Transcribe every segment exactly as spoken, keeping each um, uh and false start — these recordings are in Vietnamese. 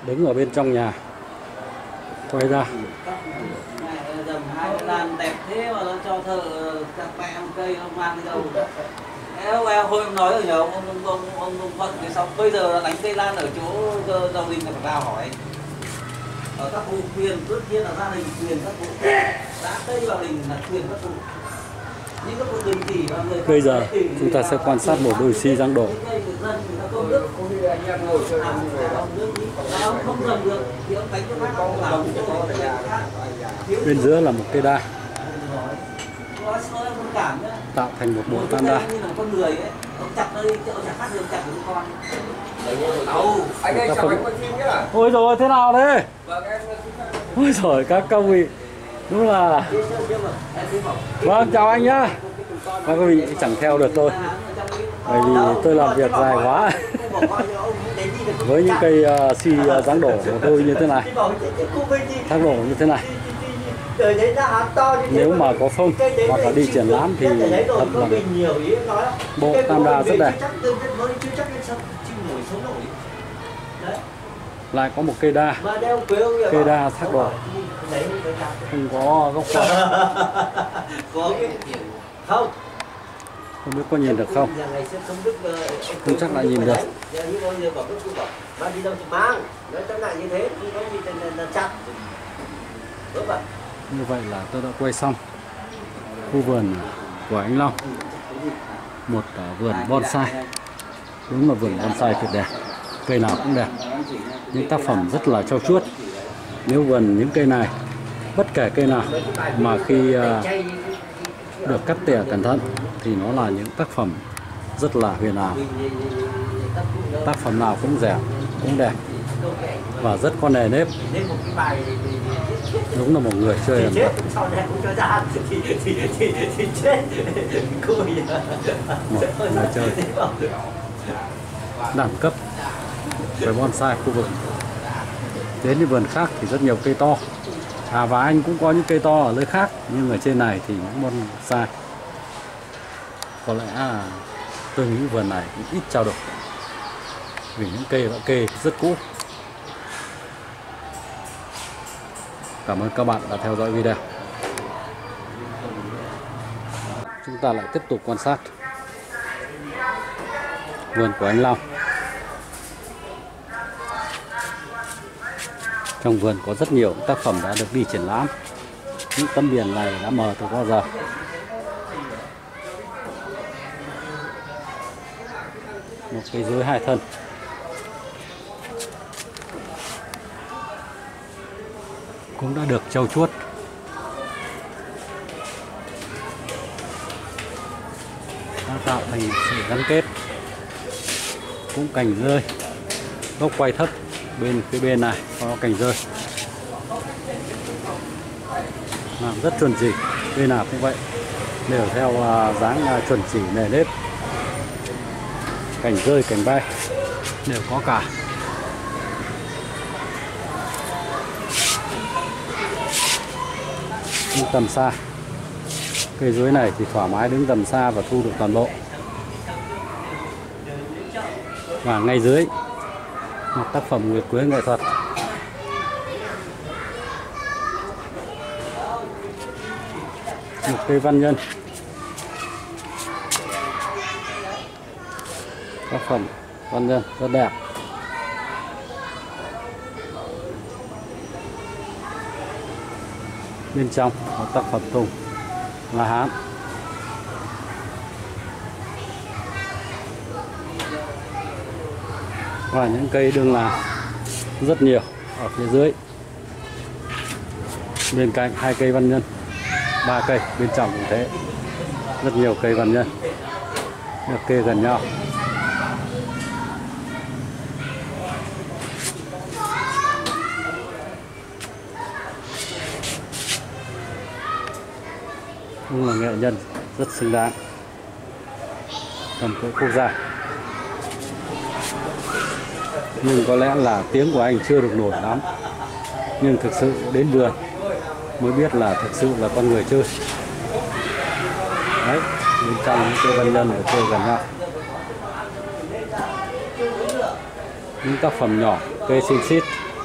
đứng ở bên trong nhà quay ra. Dầm hai cái lan đẹp thế mà nó cho thợ chặt mẹ một cây nó mang đi đâu. Em em hồi em nói rồi nhờ ông ông ông ông, ông Thuận thì xong bây giờ đánh cây lan ở chỗ Giao Linh là phải vào hỏi. Ở các khu quyền tất nhiên là gia đình quyền các cụ đã cây vào đình là quyền các cụ. Nhưng các cụ đình chỉ và người Bây giờ chúng ta sẽ quan sát một đồi xi giáng đổ. Bên giữa là một cây đa tạo thành một bộ tam đa. Ôi rồi thế nào đấy? Ôi rồi các các vị, đúng là vâng, chào anh nhá. Các vị chẳng theo được tôi bởi vì tôi làm việc dài quá. Với những cây uh, xi uh, giáng đổ của tôi như thế này, thác đổ như thế này, nếu mà có phông hoặc là đi triển lãm thì thật là bộ tam đa rất đẹp. Lại có một cây đa, cây đa thác đổ không có gốc quả. Không. Không biết có nhìn được không? Không chắc là nhìn được. Như vậy là tôi đã quay xong khu vườn của anh Long. Một vườn bonsai. Đúng là vườn bonsai tuyệt đẹp. Cây nào cũng đẹp. Những tác phẩm rất là trau chuốt. Nếu vườn những cây này, bất kể cây nào mà khi được cắt tỉa cẩn thận thì nó là những tác phẩm rất là huyền ảo. Tác phẩm nào cũng rẻ, cũng đẹp và rất có nề nếp. Đúng là một người chơi ẩm thực. Một người chơi đẳng cấp về bonsai khu vực. Đến những vườn khác thì rất nhiều cây to. À, và anh cũng có những cây to ở nơi khác, nhưng ở trên này thì những bonsai có lẽ là tôi nghĩ vườn này cũng ít trao đổi vì những cây đã kê rất cũ. Cảm ơn các bạn đã theo dõi video. Chúng ta lại tiếp tục quan sát vườn của anh Long. Trong vườn có rất nhiều tác phẩm đã được đi triển lãm. Những tấm biển này đã mờ từ bao giờ. Một cây dưới hai thân. Cũng đã được trau chuốt. Đã tạo thành sự gắn kết. Cũng cành rơi. Gốc quay thấp. Bên phía bên này có cành rơi. Làm rất chuẩn chỉ. Bên nào cũng vậy. Đều theo uh, dáng uh, chuẩn chỉ nề nếp. Cành rơi, cành bay đều có cả. Đứng tầm xa. Cây dưới này thì thoải mái đứng tầm xa và thu được toàn bộ. Và ngay dưới một tác phẩm nguyệt quế nghệ thuật. Một cây văn nhân. Tác phẩm văn nhân rất đẹp. Bên trong một tác phẩm tùng La Hán. Và những cây đường là rất nhiều ở phía dưới. Bên cạnh hai cây văn nhân, ba cây, bên trong cũng thế. Rất nhiều cây văn nhân được kê gần nhau. Cũng là nghệ nhân rất xứng đáng tầm cỡ quốc gia. Nhưng có lẽ là tiếng của anh chưa được nổi lắm. Nhưng thực sự đến vườn mới biết là thực sự là con người chơi. Đấy, bên trong những cây văn nhân ở chơi gần nhau. Những tác phẩm nhỏ, cây xin xít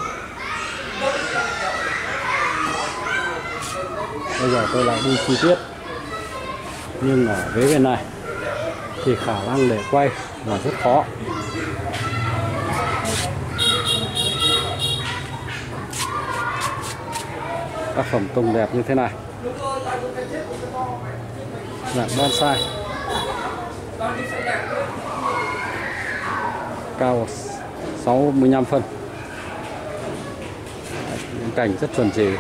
Bây giờ tôi lại đi chi tiết, nhưng ở vế bên này thì khả năng để quay là rất khó. Tác phẩm tùng đẹp như thế này, dạng bonsai, cao sáu mươi lăm phân, những cành rất chuẩn chỉ,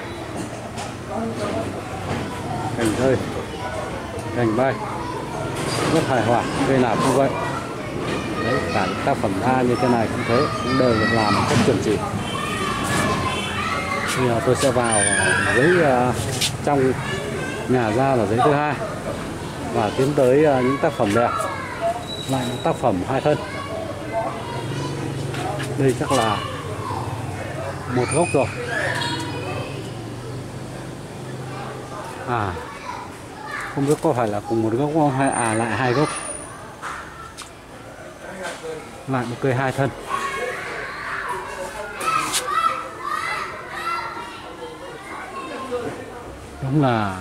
cành rơi, cành bay rất hài hòa, cây nào cũng vậy. Đấy, cả những tác phẩm A như thế này cũng thế, cũng đều được làm một cách chuẩn chỉ. Bây giờ tôi sẽ vào dưới uh, trong nhà ra là giấy thứ hai và tiến tới uh, những tác phẩm đẹp, lại những tác phẩm hai thân. Đây chắc là một gốc rồi. À, không biết có phải là cùng một gốc không hay à lại hai gốc, lại một cây hai thân. Đúng là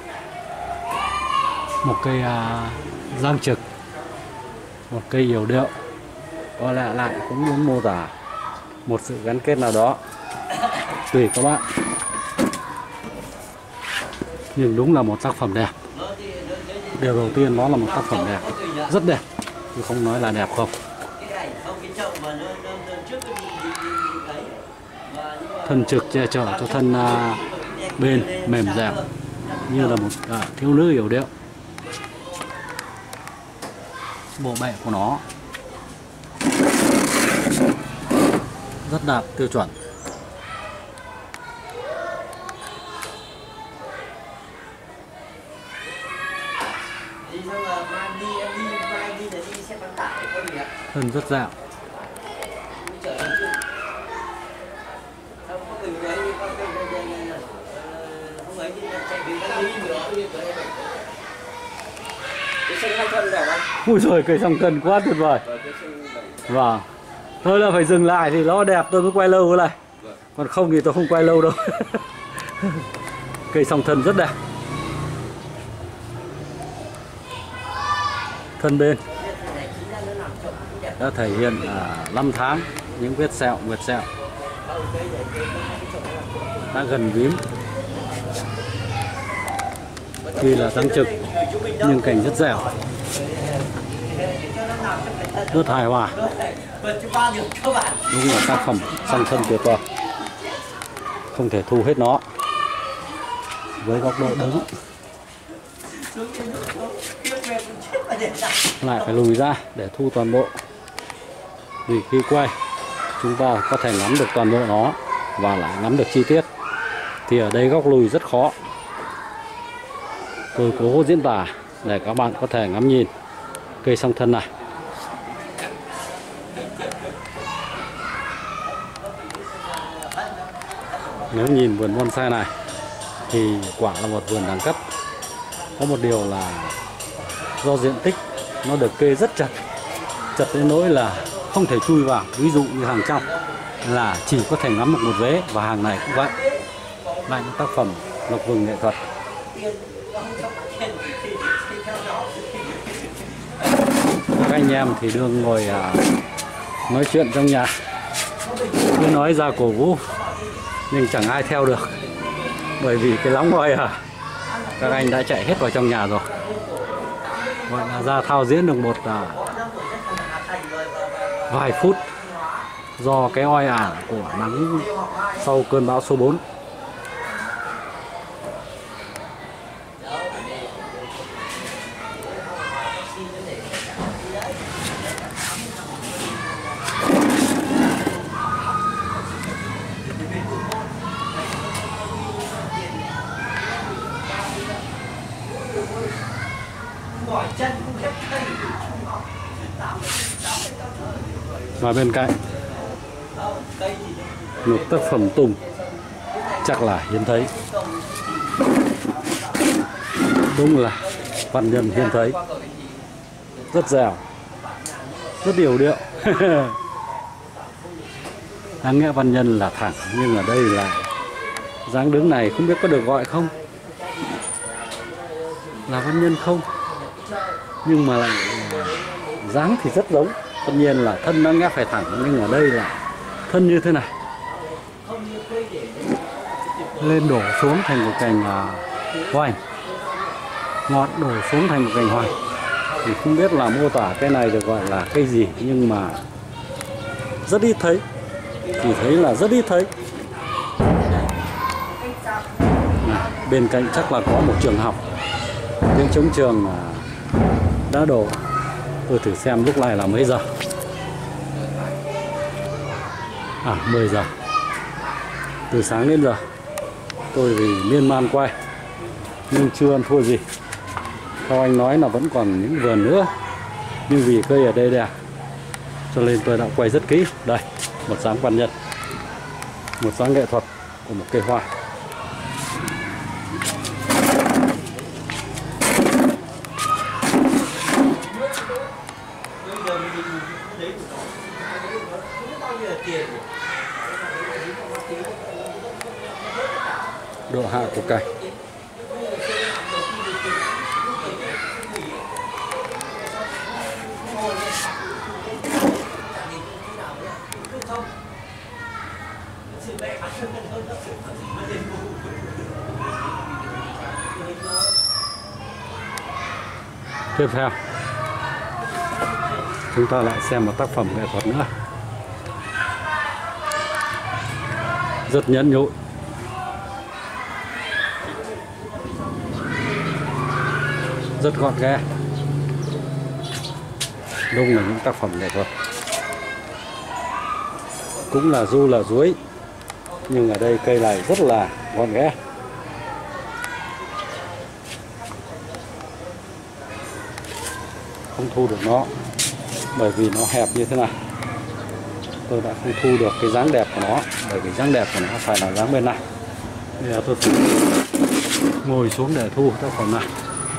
một cây uh, giang trực, một cây yểu điệu, có lẽ lại cũng muốn mô tả một sự gắn kết nào đó tùy các bạn, nhưng đúng là một tác phẩm đẹp. Điều đầu tiên nó là một tác phẩm đẹp, rất đẹp, chứ không nói là đẹp không. Thân trực che chở cho thân uh, bên mềm dẻo như là một uh, thiếu nữ yểu điệu. Bộ bệ của nó rất đạt tiêu chuẩn. Thân rất dẻo. Ui rồi, cây song thân quá tuyệt vời. Vâng. Thôi là phải dừng lại thì nó đẹp tôi mới quay lâu này. Còn không thì tôi không quay lâu đâu. Cây song thân rất đẹp. Thân bên đã thể hiện à, năm tháng những vết sẹo, nguyệt sẹo đã gần vím. Tuy là tăng trực nhưng cành rất dẻo, rất hài hòa. Đúng là tác phẩm song thân tuyệt vời, không thể thu hết nó. Với góc độ đứng lại phải lùi ra để thu toàn bộ, vì khi quay chúng ta có thể ngắm được toàn bộ nó và lại ngắm được chi tiết, thì ở đây góc lùi rất khó. Tôi cố diễn tả để các bạn có thể ngắm nhìn cây song thân này. Nếu nhìn vườn bonsai này thì quả là một vườn đẳng cấp. Có một điều là do diện tích nó được kê rất chặt, chặt đến nỗi là không thể chui vào. Ví dụ như hàng trong là chỉ có thể ngắm được một vế, và hàng này cũng vậy. Lại những tác phẩm lộc vừng nghệ thuật. Các anh em thì đương ngồi à, nói chuyện trong nhà, cứ nói ra cổ vũ nhưng chẳng ai theo được, bởi vì cái lóng ngồi à, các anh đã chạy hết vào trong nhà rồi. Gọi là ra thao diễn được một à, vài phút do cái oi ả của nắng sau cơn bão số bốn. Và bên cạnh một tác phẩm tùng chắc là hiếm thấy, đúng là văn nhân hiếm thấy, rất dẻo, rất điều điệu. Đáng nghĩa văn nhân là thẳng, nhưng ở đây là dáng đứng này không biết có được gọi không. là văn nhân không, nhưng mà lại dáng thì rất giống. Tất nhiên là thân nó ngáp phải thẳng, nhưng ở đây là thân như thế này, lên đổ xuống thành một cành uh, hoành, ngọn đổ xuống thành một cành hoành. Thì không biết là mô tả cái này được gọi là cây gì, nhưng mà rất ít thấy, chỉ thấy là rất ít thấy. Bên cạnh chắc là có một trường học, tiếng trống trường đã đổ. Tôi thử xem lúc này là mấy giờ. À, mười giờ. Từ sáng đến giờ tôi vì miên man quay nhưng chưa ăn thua gì. Theo anh nói là vẫn còn những vườn nữa, nhưng vì cây ở đây đẹp cho nên tôi đã quay rất kỹ. Đây, một dáng văn nhân, một dáng nghệ thuật của một cây hoa. Độ hạ của cây. Tiếp theo chúng ta lại xem một tác phẩm nghệ thuật nữa, rất nhẫn nhụi, rất gọn gàng. Đúng là những tác phẩm nghệ thuật, cũng là du là duối, nhưng ở đây cây này rất là gọn gàng. Không thu được nó bởi vì nó hẹp như thế này. Tôi đã không thu được cái dáng đẹp của nó, bởi vì dáng đẹp của nó phải là dáng bên này. Bây giờ tôi phải ngồi xuống để thu tác phẩm này.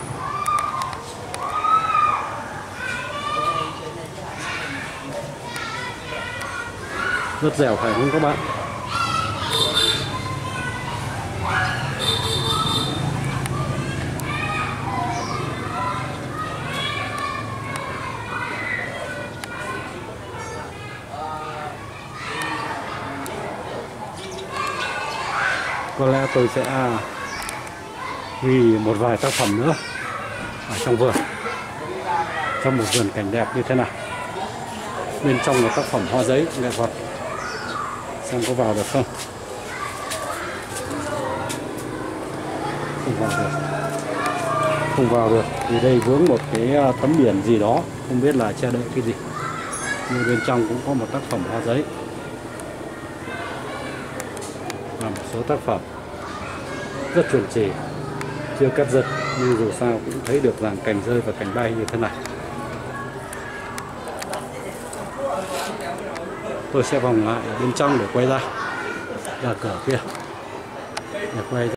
Rất dẻo phải không các bạn? Có lẽ tôi sẽ ghi một vài tác phẩm nữa ở trong vườn, trong một vườn cảnh đẹp như thế này. Bên trong là tác phẩm hoa giấy nghệ thuật, xem có vào được không. Không vào được, không vào được vì đây vướng một cái tấm biển gì đó, không biết là che đậy cái gì. Nhưng bên trong cũng có một tác phẩm hoa giấy và một số tác phẩm rất chuẩn chỉ, chưa cắt giật, nhưng dù sao cũng thấy được rằng cành rơi và cành bay như thế này. Tôi sẽ vòng lại bên trong để quay ra, ra cửa kia để quay ra.